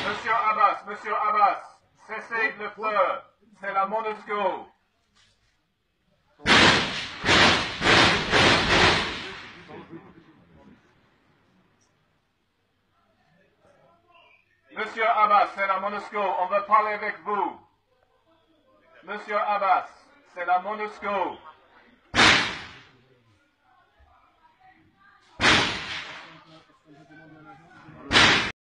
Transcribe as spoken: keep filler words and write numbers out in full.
Monsieur Abbas, Monsieur Abbas, cessez le feu. C'est la MONUSCO. Monsieur Abbas, c'est la MONUSCO. On veut parler avec vous. Monsieur Abbas, c'est la MONUSCO.